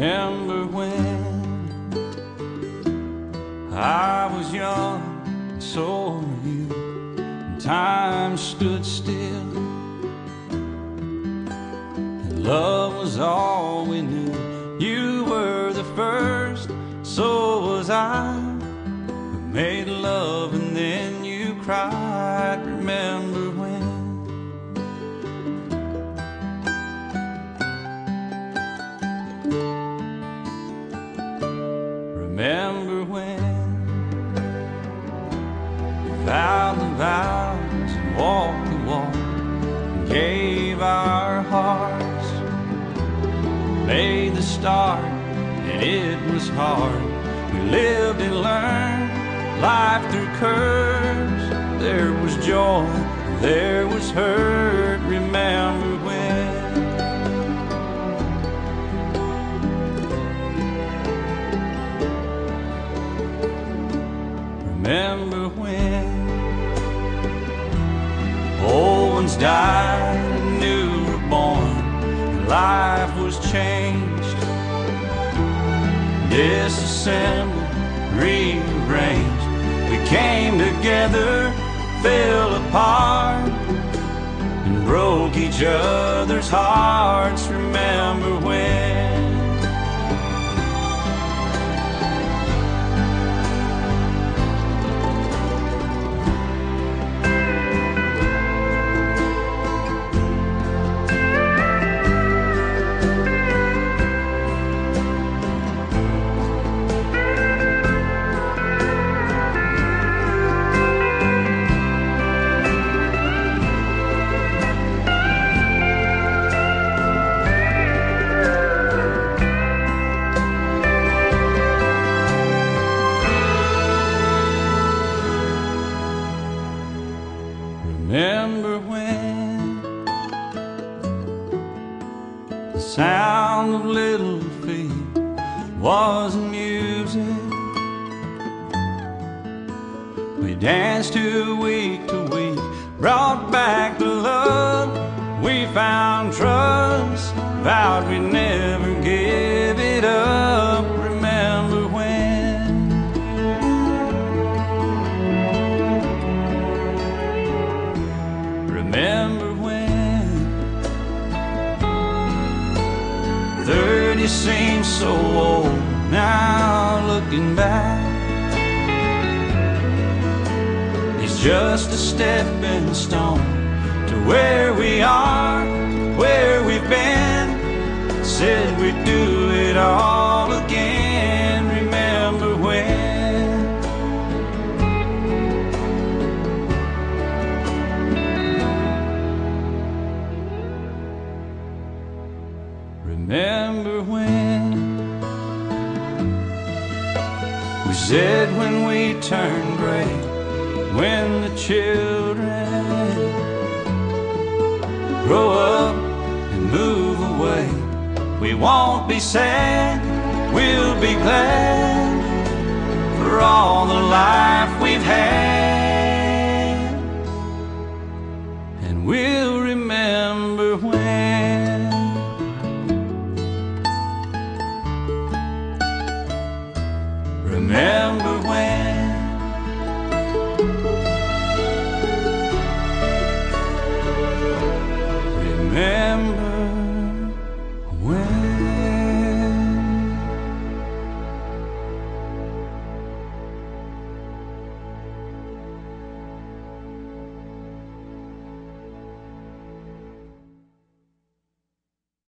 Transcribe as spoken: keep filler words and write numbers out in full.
Remember when I was young, and so were you, and time stood still, and love was all we knew. You were the first, so was I. We made love and then you cried. Remember when? Remember when we vowed the vows and walked the walk and gave our hearts, made the start, and it was hard. We lived and learned life through curves. There was joy, there was hurt. Remember when? Remember when old ones died and new were born, and life was changed, disassembled, rearranged. We came together, fell apart, and broke each other's hearts. Remember when? Remember when the sound of little feet was music? We danced to week to week, brought back the love. We found trust, vowed we'd never give it up. Remember when? Remember when thirty seems so old now, looking back. It's just a stepping stone to where we are, where we've been. Said we'd do it all again. Remember when? Remember when we said when we turn gray, when the children grow up and move away, we won't be sad, we'll be glad for all the life we've had.